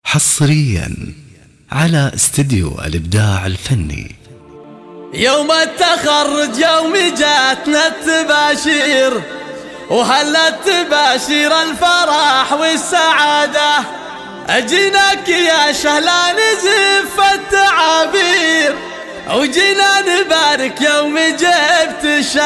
حصريا على استديو الإبداع الفني. يوم التخرج يوم جاتنا التباشير، وهلا التباشير الفرح والسعادة، أجيناك يا شهلان زف التعابير، وجينا نبارك يوم جبت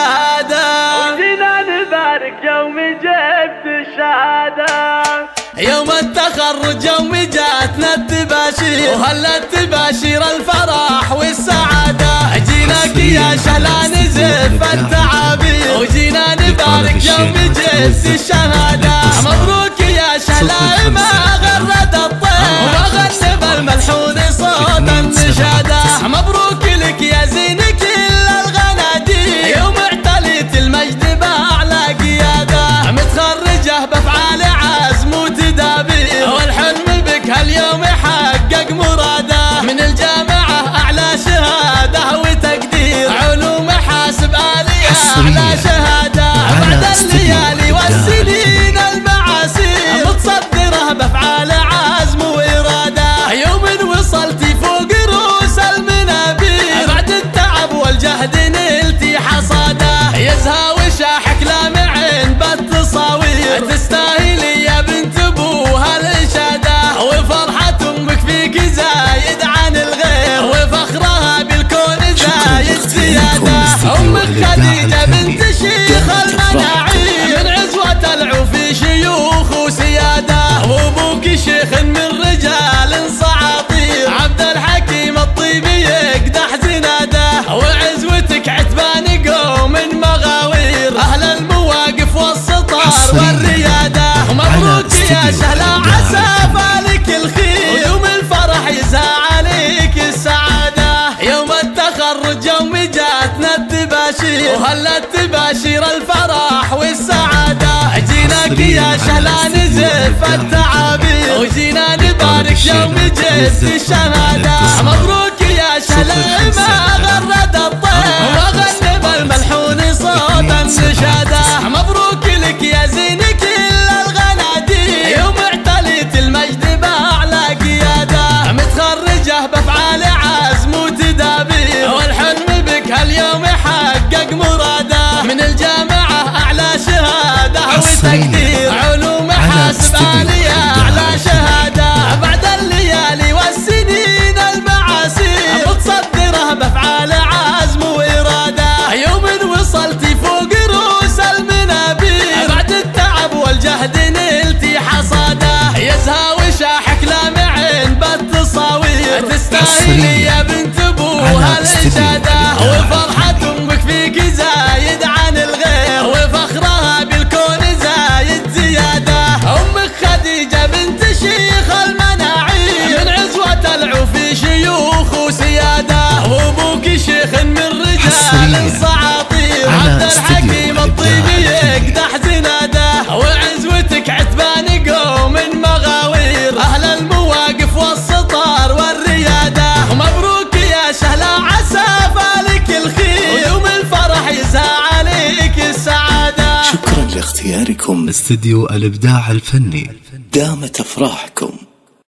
الشهادة، وجينا نبارك يوم جبت الشهادة. يوم التخرج يوم جاتنا التباشير، وهلا التباشير الفرح والسعادة، أجيناك يا شهلان زف التعابير، وجينا نبارك يوم جبت الشهادة. مبروك يا شهلان ما غرد الطير، وغنب الملحون صوت النشادة. مبروك لك يا زين كل الغنادير، يوم اعتليت المجد بأعلى قيادة، متخرجة بأفعال عزم وتدابير، والحلم بك هاليوم يحقق مراده، من الجامعة أعلى شهادة وتقدير، علوم حاسب آلية أعلى شهادة، بعد الليالي والسنين المعاسير، متصدرة بأفعال عزم وإرادة، يوم وصلتي فوق رؤوس المنابير، بعد التعب والجهد نلتي حصاده، يزهى وشاحك لامعين بالتصاوير، تستاهلي يا بنت ابوها الإشادة، وفرحة امك فيك زايد عن الغير، وفخرها بالكون زايد زيادة. امك خديجة بنت شيخ المناعير، من عزوة العوفي شيوخ وسيادة، وابوك شيخ من رجال صعاطير، عبد الحكيم الطيبي يقدح زناده، وعزوتك عتبان قوم مغاوير، اهل المواقف والسطار والرياده. مبروك يا شهلا عسى فالك الخير، ويوم الفرح يزهى عليك السعاده. يوم التخرج يوم جاتنا التباشير، وهلا التباشير الفرح والسعاده، جيناك يا شهلا نزف التعابير، وجينا نبارك يوم جبت الشهاده. مبروك يا شهلا ما غرد الطير، وغنب الملحون صوت النشاده. مبروك لك يا زين كل الغنادير، يوم اعتليت المجد بأعلى قياده، متخرجة بأفعال عزم وتدابير، والحلم بك هاليوم يحقق مراده، من الجامعة أعلى شهادة وتقدير، علوم حاسب آلية أعلى شهادة، بعد الليالي والسنين المعاسير، متصدرة بأفعال عزم وإرادة، يوم وصلتي فوق رؤوس المنابير، بعد التعب والجهد نلتي حصاده، يزهى وشاحك لامعين بالتصاوير، تستاهلي يا بنت ابوها الإشادة، وفرحة امك فيك زايد عن الغير، وفخرها بالكون زايد زيادة. امك خديجة بنت شيخ المناعير، من عزوة العوفي شيوخ وسيادة، وابوك شيخ من رجال صعاطير، عبد الحكيم الطيبي يقدح زناده، وعزوتك عتبان قوم مغاوير، اهل المواقف والسطار والرياده. مبروك يا شهلا عسى فالك الخير، ويوم الفرح يزهى عليك السعاده. شكرا لاختياركم استديو الإبداع الفني. دامت أفراحكم.